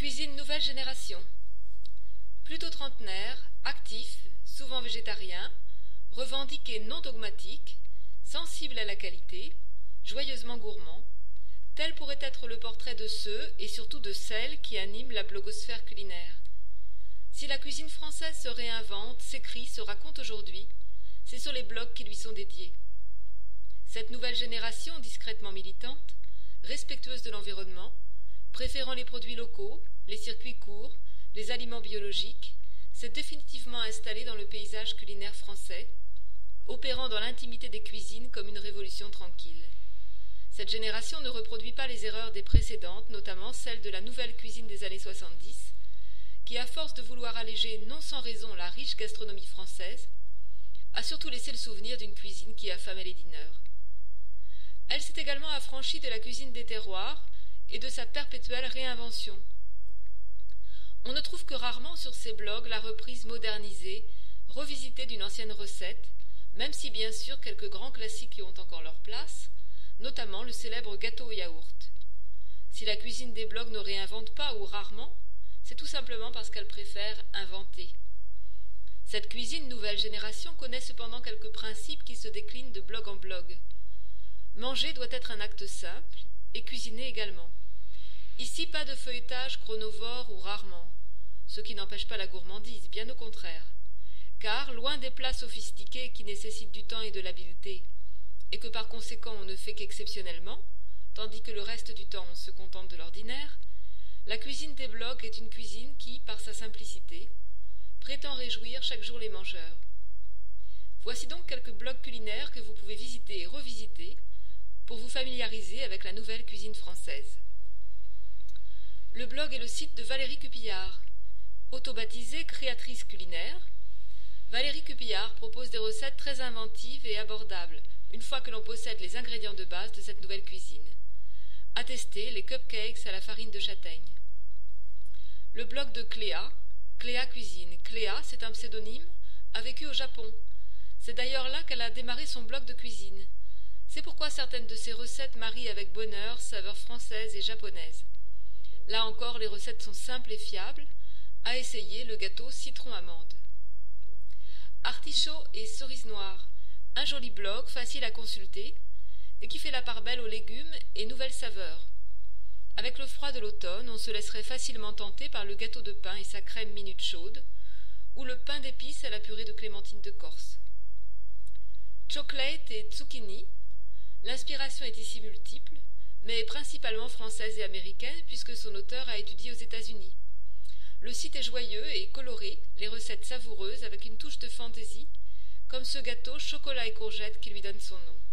Cuisine nouvelle génération. Plutôt trentenaire, actif, souvent végétarien, revendiqué non dogmatique, sensible à la qualité, joyeusement gourmand, tel pourrait être le portrait de ceux et surtout de celles qui animent la blogosphère culinaire. Si la cuisine française se réinvente, s'écrit, se raconte aujourd'hui, c'est sur les blogs qui lui sont dédiés. Cette nouvelle génération discrètement militante, respectueuse de l'environnement, préférant les produits locaux, les circuits courts, les aliments biologiques, s'est définitivement installée dans le paysage culinaire français, opérant dans l'intimité des cuisines comme une révolution tranquille. Cette génération ne reproduit pas les erreurs des précédentes, notamment celles de la nouvelle cuisine des années 70, qui, à force de vouloir alléger non sans raison la riche gastronomie française, a surtout laissé le souvenir d'une cuisine qui affamait les dîneurs. Elle s'est également affranchie de la cuisine des terroirs et de sa perpétuelle réinvention. On ne trouve que rarement sur ses blogs la reprise modernisée, revisitée d'une ancienne recette, même si bien sûr quelques grands classiques y ont encore leur place, notamment le célèbre gâteau au yaourt. Si la cuisine des blogs ne réinvente pas ou rarement, c'est tout simplement parce qu'elle préfère inventer. Cette cuisine nouvelle génération connaît cependant quelques principes qui se déclinent de blog en blog. Manger doit être un acte simple, et cuisiner également. Ici, pas de feuilletage chronovore ou rarement, ce qui n'empêche pas la gourmandise, bien au contraire. Car, loin des plats sophistiqués qui nécessitent du temps et de l'habileté, et que par conséquent on ne fait qu'exceptionnellement, tandis que le reste du temps on se contente de l'ordinaire, la cuisine des blogs est une cuisine qui, par sa simplicité, prétend réjouir chaque jour les mangeurs. Voici donc quelques blogs culinaires que vous pouvez visiter et revisiter pour vous familiariser avec la nouvelle cuisine française. Le blog est le site de Valérie Cupillard. Autobaptisée créatrice culinaire, Valérie Cupillard propose des recettes très inventives et abordables, une fois que l'on possède les ingrédients de base de cette nouvelle cuisine. À tester les cupcakes à la farine de châtaigne. Le blog de Cléa, Cléa Cuisine. Cléa, c'est un pseudonyme, a vécu au Japon. C'est d'ailleurs là qu'elle a démarré son blog de cuisine. C'est pourquoi certaines de ses recettes marient avec bonheur saveurs françaises et japonaises. Là encore, les recettes sont simples et fiables. À essayer le gâteau citron-amande. Artichaut et cerise noire, un joli blog facile à consulter et qui fait la part belle aux légumes et nouvelles saveurs. Avec le froid de l'automne, on se laisserait facilement tenter par le gâteau de pain et sa crème minute chaude, ou le pain d'épices à la purée de clémentine de Corse. Chocolate et zucchini, l'inspiration est ici multiple, mais principalement française et américaine puisque son auteur a étudié aux États-Unis. Le site est joyeux et coloré, les recettes savoureuses avec une touche de fantaisie, comme ce gâteau chocolat et courgette qui lui donne son nom.